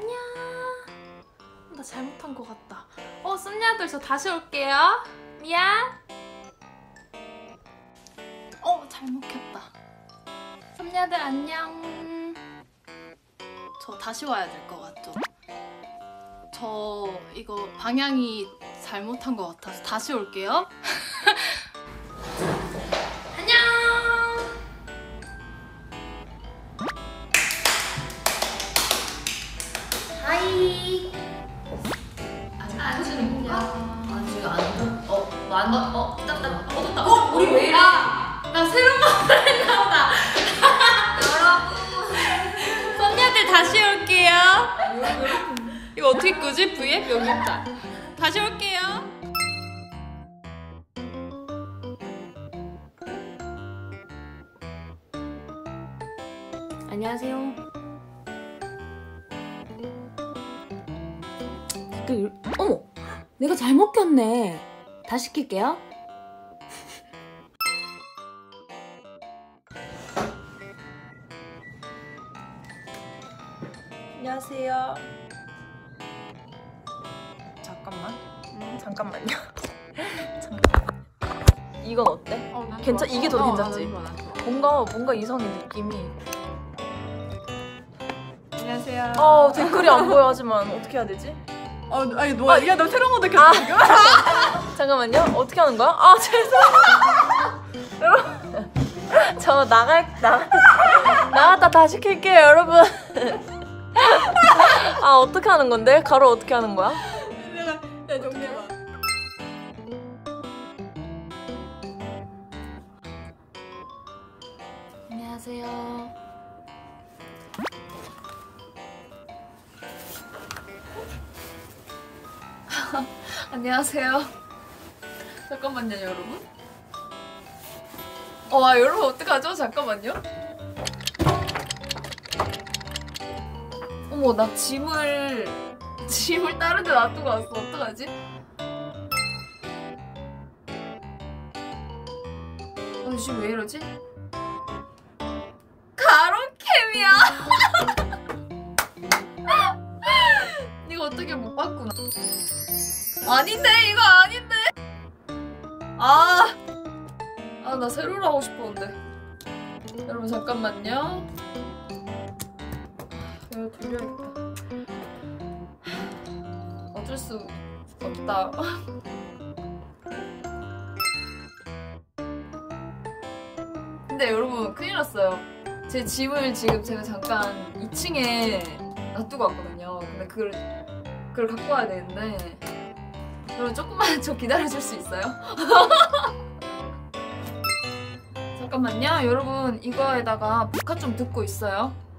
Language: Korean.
안녕. 나 잘못한 것 같다. 썸냐들 저 다시 올게요. 미안. 잘못 켰다. 썸냐들 안녕. 저 다시 와야 될 것 같죠? 저 이거 방향이 잘못한 것 같아서 다시 올게요. 안녕. 하이. 앉으시는 건가? 아직 안 돼? 떴다. 우리 왜 이래? 나 새로운 거 했나 보다. 여러분. 썸녀들 다시 올게요. 이거 어떻게 끄지? V앱 여기 있다. 다시 올게요. 안녕하세요. 어머! 내가 잘못 켰네. 다시 킬게요. 안녕하세요. 잠깐만요. 잠깐. 이건 어때? 이게 더 괜찮지? 뭔가 이상해 느낌이. 안녕하세요. 댓글이 안 보여 하지만 어떻게 해야 되지? 아니 뭐야? 야, 너 새로운 거 느꼈어 지금? 잠깐만요. 어떻게 하는 거야? 죄송해요. 여러분, 저 나갔다 다시 킬게요, 여러분. 어떻게 하는 건데? 가로 어떻게 하는 거야? 내가 정리해봐. 안녕하세요. 안녕하세요. 잠깐만요, 여러분. 여러분 어떡하죠? 잠깐만요. 어머, 나 짐을 다른 데 놔두고 왔어. 어떡하지? 지금 왜 이러지? 가로캠이야! 이거 어떻게 못 봤구나. 아닌데, 이거 아닌데. 나 세로로 하고 싶었는데. 여러분 잠깐만요. 이거 돌려야겠다. 어쩔 수 없다. 근데 여러분 큰일 났어요. 제 짐을 지금 제가 잠깐 2층에 놔두고 왔거든요. 근데 그걸 갖고 와야 되는데, 여러분 조금만 저 기다려줄 수 있어요? 잠깐만요. 여러분 이거에다가 복화 좀 듣고 있어요.